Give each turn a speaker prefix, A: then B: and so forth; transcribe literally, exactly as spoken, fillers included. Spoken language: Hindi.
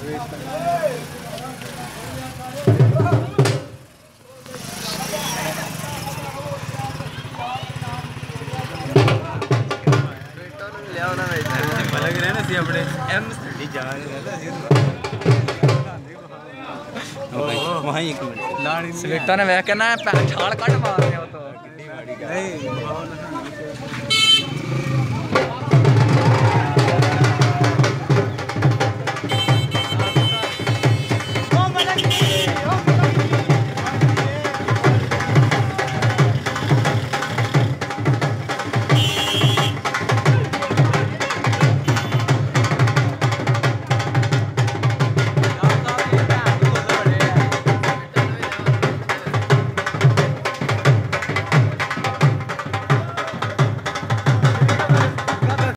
A: लग रहे ना सी अपने एम स्टडी जा वहीं एक मिनट स्वेटा ने वह कहना है छाल कट मार रहे हो तो नहीं